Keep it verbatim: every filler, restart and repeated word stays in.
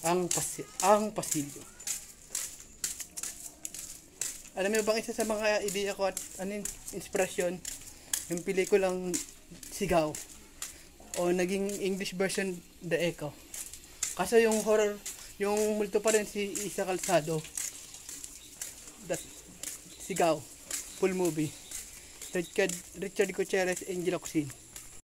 Ang, pasi ang pasilyo. Alam mo bang isa sa mga ideya ko at ano, inspirasyon, yung pelikulang Sigaw o naging English version The Echo. Kaso yung horror, yung multo pa rin si Isa Calzado. That Sigaw, full movie. Richard, Richard Gutierrez, Angel Oxin.